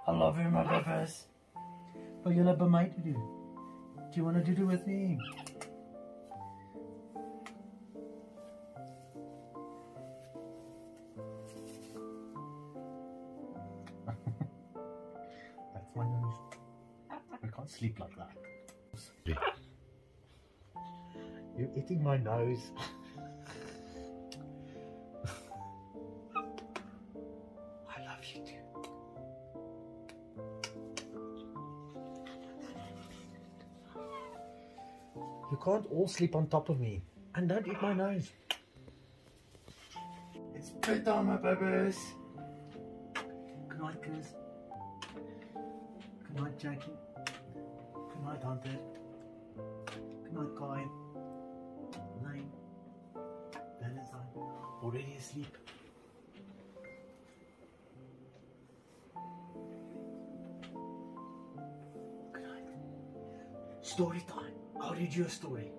I love you, my bebes. Wil julle by my do? Do you want to do with me? That's my nose. I can't sleep like that. You're eating my nose. I love you too. You can't all sleep on top of me. And don't eat my nose. It's bedtime, my babies. Good night, Chris. Good night, Jackie. Good night, Hunter. Good night, Kai. Lane. Valentine. Already asleep. Good night. Story time. I'll read you a story.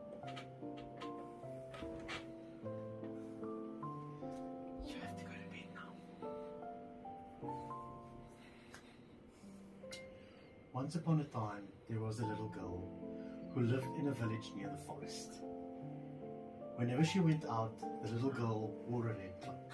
You have to go to bed now. Once upon a time, there was a little girl who lived in a village near the forest. Whenever she went out, the little girl wore a red cloak.